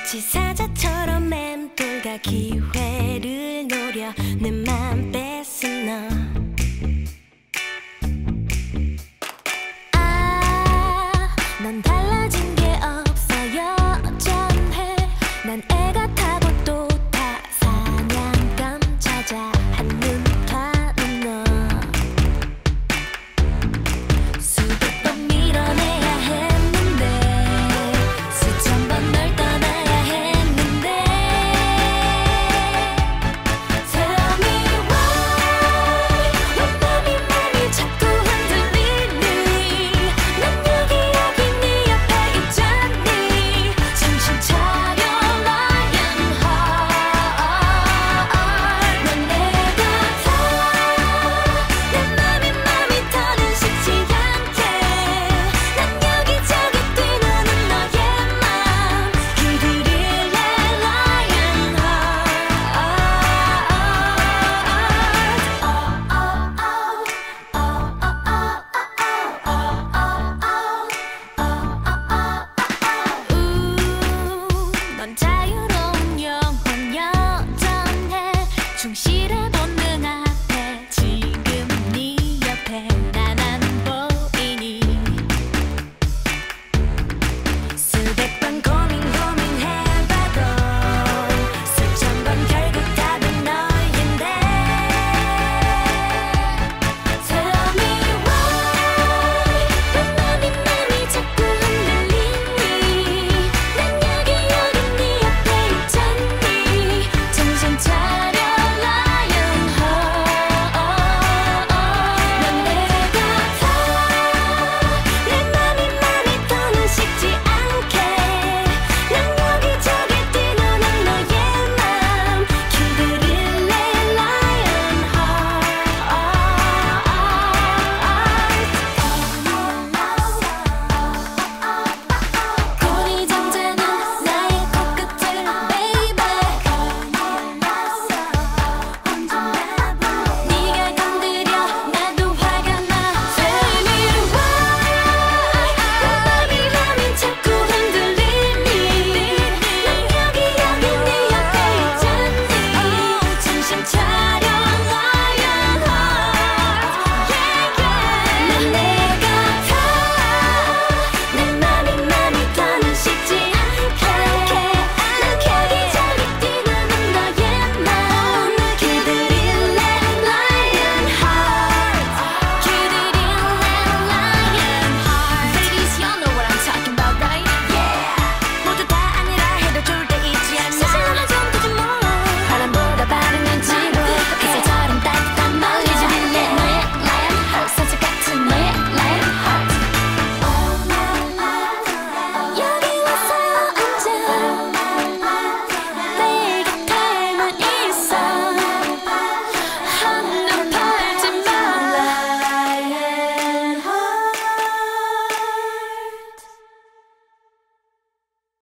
마치 사자처럼 맴돌다 기회를 노려 내 맘 뺏은 너. 넌 달라진 게 없어 여전해. 난 애 같아도 또 다 사냥감 찾아 한눈 파는 너. 수백 번 밀어내야 했는데 수천 번 널 떠나야 했는데. Tell me why 왜 맘이 자꾸 흔들리니. 난 여기 네 옆에 있잖니. 정신 차려 Lion Heart. 넌 내 같아. 내 맘이 더는 식지 않게. 난 여기저기 뛰노는 너의 맘 길들일래 Lion Heart. 넌 자유로운 영혼 여전해. 중심